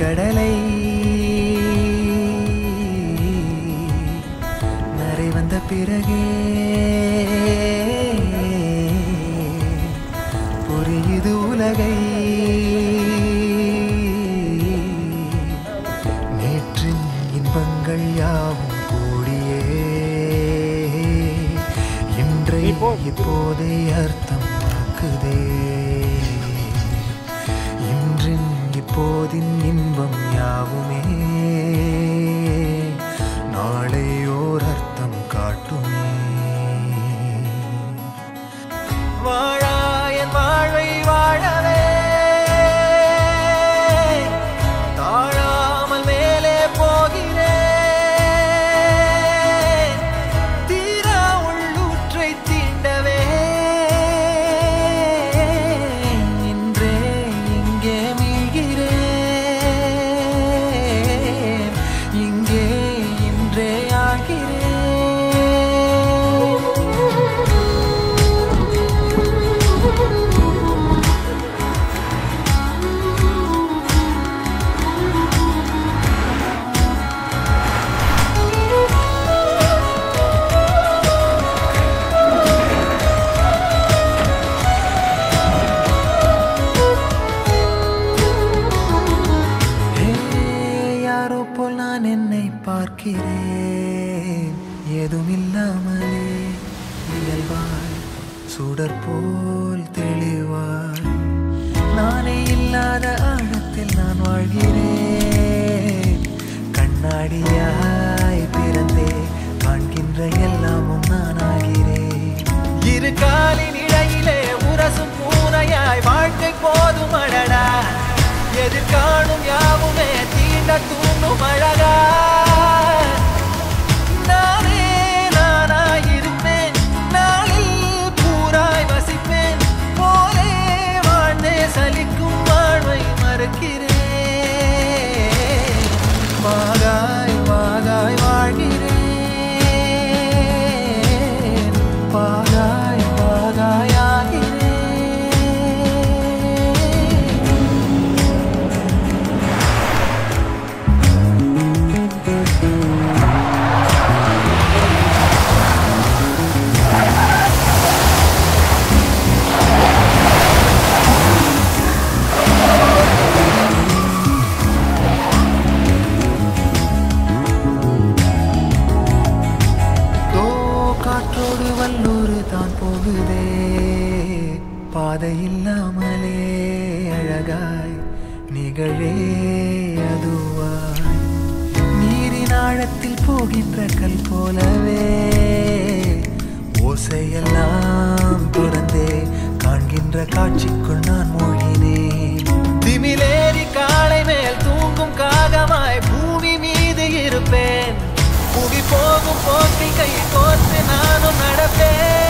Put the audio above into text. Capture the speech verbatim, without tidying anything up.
கடலை நரை வந்த பிறகே புரியுது உலகை. நேற்றின் இன்பங்கள் யாவும் கூடியே இன்றை இப்போதே அர்த்தம் ஆக்குதே. இன்றின் இப்போதின் இன்பம் யாவுமே நாளை ஓர் அர்த்தம் காட்டுமே. வாழாயன் வாழ்வை வாழவே தாழாமல் மேலே போகிறேன். தீரா உள்ளூற்றை தீண்டவே இன்றே இங்கே மீழ்கிறேன். இங்கே இன்றே ஆகிறேன். யாரோ போல் நான் என்னை பார்க்கிறேன். ஏதுமில்லாமலே இயல்பாய் சுடர் போல் தெளிவாய் நானே இல்லாத ஆழத்தில் நான் வாழ்கிறேன். கண்ணாடியாய் பிறந்தே காண்கின்ற எல்லாமும் நான் ஆகிறேன். இரு காலின் இடையிலே உரசும் பூனையாய் வாழ்க்கை போதும் அடடா. எதிர்காணும் யாவுமே தீண்ட தூண்டும் அழகா. நானே நானாயிருப்பேன். நாளில் பூராய் வசிப்பேன். போலே வாழ்ந்தே சலிக்கும் வாழ்வை மறுக்கிறேன். வாகாய் வாகாய் வாழ்கிறேன். வாகாய் வாகாய் ஆகிறேன். காற்றோடு வல்லூர் தான் போகுதே. பாதை இல்லாமலே அழகாய் நிகழே அதுவாய். நீரின் ஆழத்தில் போகின்ற கல் போலவே ஓசையெல்லாம் துறந்தே காண்கின்ற காட்சிக்குள் நான் மூழ்கினேன். திமிலேறி காலை மேல் தூங்கும் காகமாய் பூமி மீது இருப்பேன். புவி போகும் போக்கில் கை கோர்த்து நானும் நடப்பேன்.